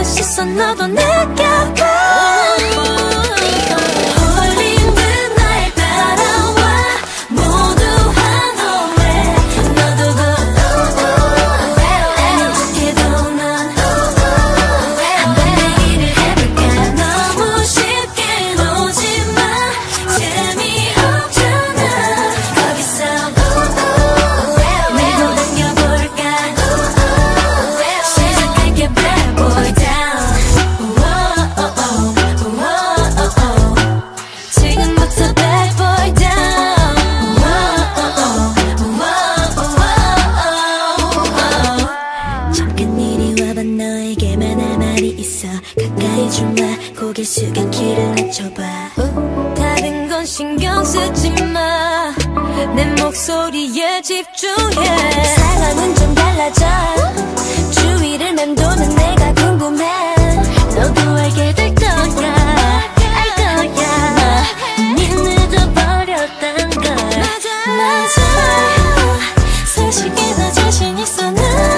시선 너도 느껴봐. 가까이 좀 와. 고개 숙여 귀를 맞춰봐. 다른 건 신경 쓰지 마. 내 목소리에 집중해. 상황은 좀 달라져. 주위를 맴도는 내가 궁금해. 너도 알게 될 거야. 알 거야. 이미 늦어버렸단 걸. 맞아. 사실 꽤나 자신 있어 나.